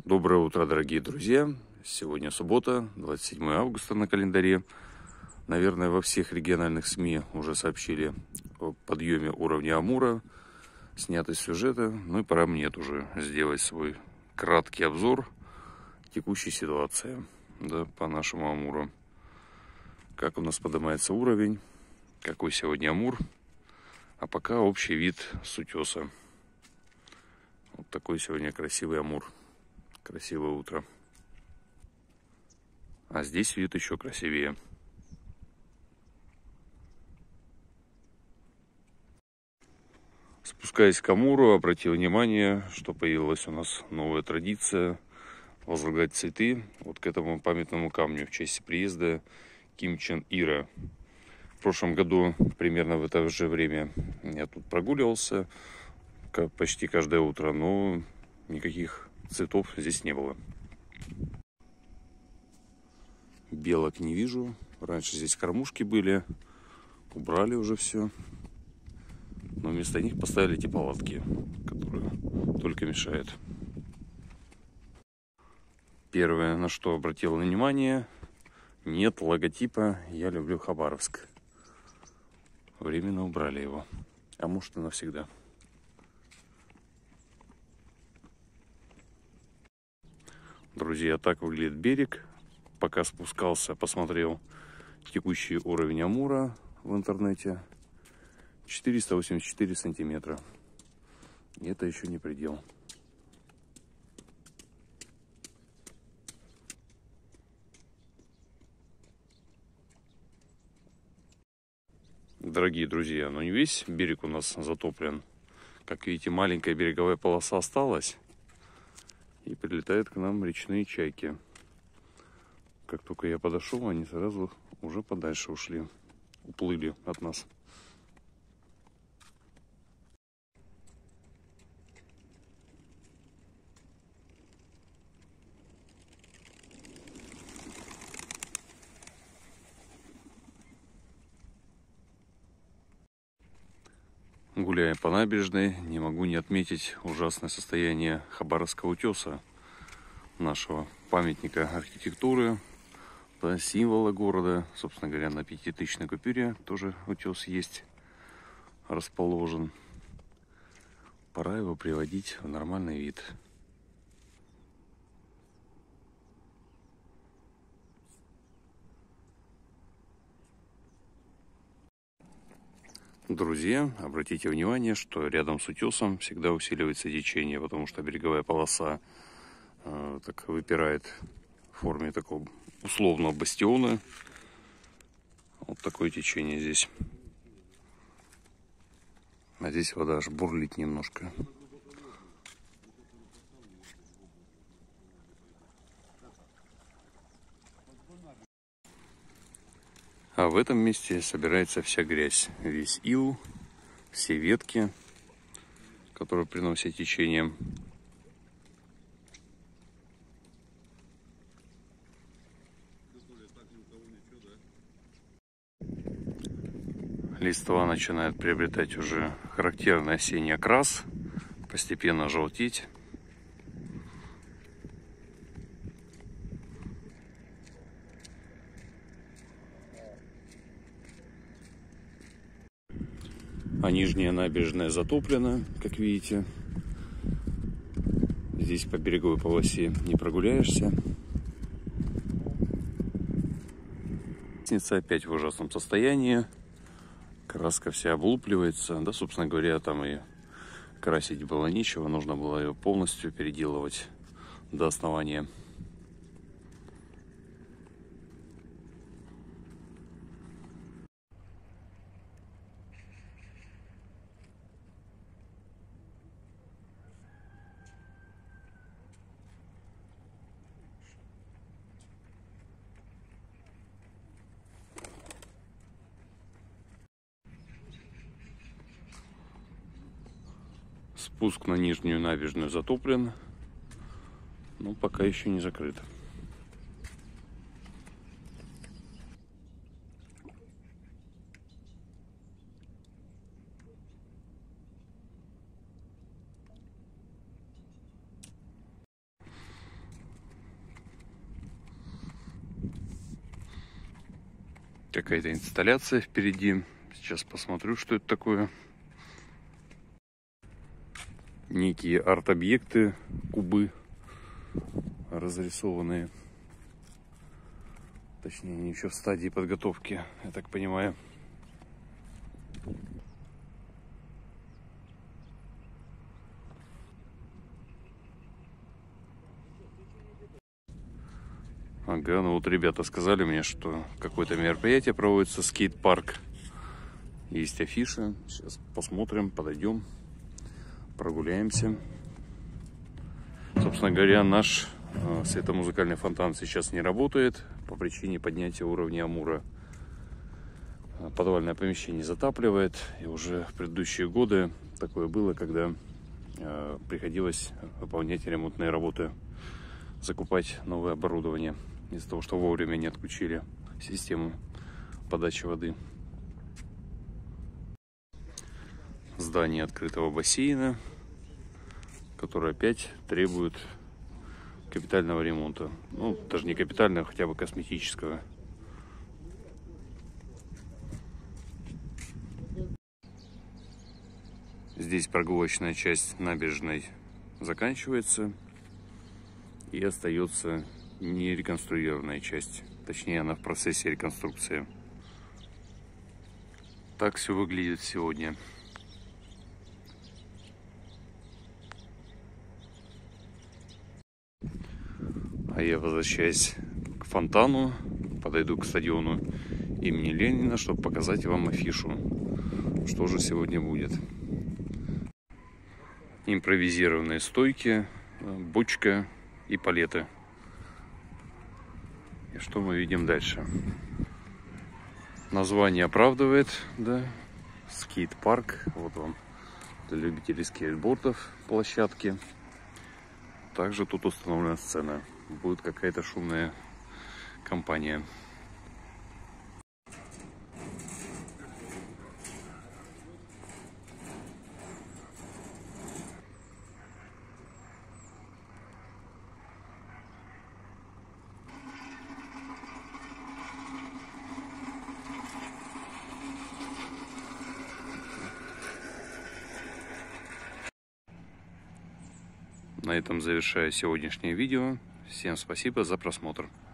Доброе утро, дорогие друзья! Сегодня суббота, 27 августа на календаре. Наверное, во всех региональных СМИ уже сообщили о подъеме уровня Амура, сняты сюжеты. Ну и пора мне тоже сделать свой краткий обзор текущей ситуации, да, по нашему Амуру. Как у нас поднимается уровень, какой сегодня Амур, а пока общий вид с утеса. Вот такой сегодня красивый Амур. Красивое утро. А здесь вид еще красивее. Спускаясь к Амуру, обратил внимание, что появилась у нас новая традиция возлагать цветы вот к этому памятному камню в честь приезда Ким Чен Ира. В прошлом году, примерно в это же время, я тут прогуливался почти каждое утро, но никаких цветов здесь не было. Белок не вижу. Раньше здесь кормушки были. Убрали уже все. Но вместо них поставили эти палатки, которые только мешают. Первое, на что обратил внимание, нет логотипа «Я люблю Хабаровск». Временно убрали его. А может и навсегда. Друзья, так выглядит берег. Пока спускался, посмотрел текущий уровень Амура в интернете. 484 сантиметра. И это еще не предел. Дорогие друзья, но не весь берег у нас затоплен. Как видите, маленькая береговая полоса осталась. И прилетают к нам речные чайки. Как только я подошел, они сразу уже подальше ушли. Уплыли от нас. Гуляя по набережной, не могу не отметить ужасное состояние Хабаровского утеса, нашего памятника архитектуры, да, символа города. Собственно говоря, на 5000 купюре тоже утес есть, расположен. Пора его приводить в нормальный вид. Друзья, обратите внимание, что рядом с утесом всегда усиливается течение, потому что береговая полоса так выпирает в форме такого условного бастиона. Вот такое течение здесь. А здесь вода аж бурлит немножко. А в этом месте собирается вся грязь. Весь ил, все ветки, которые приносят течением. Листва начинает приобретать уже характерный осенний окрас, постепенно желтеть. А нижняя набережная затоплена, как видите. Здесь по береговой полосе не прогуляешься. Лестница опять в ужасном состоянии. Краска вся облупливается. Да, собственно говоря, там и красить было нечего. Нужно было ее полностью переделывать до основания. Спуск на нижнюю набережную затоплен, но пока еще не закрыт. Какая-то инсталляция впереди. Сейчас посмотрю, что это такое. Некие арт-объекты, кубы разрисованные. Точнее, они еще в стадии подготовки, я так понимаю. Ага, ну вот ребята сказали мне, что какое-то мероприятие проводится, скейт-парк. Есть афиша. Сейчас посмотрим, подойдем, прогуляемся. Собственно говоря, наш светомузыкальный фонтан сейчас не работает по причине поднятия уровня Амура. Подвальное помещение затапливает. И уже в предыдущие годы такое было, когда приходилось выполнять ремонтные работы, закупать новое оборудование из-за того, что вовремя не отключили систему подачи воды. Здание открытого бассейна, которое опять требует капитального ремонта. Ну, даже не капитального, хотя бы косметического. Здесь прогулочная часть набережной заканчивается. И остается нереконструированная часть. Точнее, она в процессе реконструкции. Так все выглядит сегодня. А я возвращаюсь к фонтану, подойду к стадиону имени Ленина, чтобы показать вам афишу, что же сегодня будет. Импровизированные стойки, бочка и палеты. И что мы видим дальше? Название оправдывает, да? Скейт-парк. Вот вам для любителей скейтбордов площадки. Также тут установлена сцена. Будет какая-то шумная компания. На этом завершаю сегодняшнее видео. Всем спасибо за просмотр.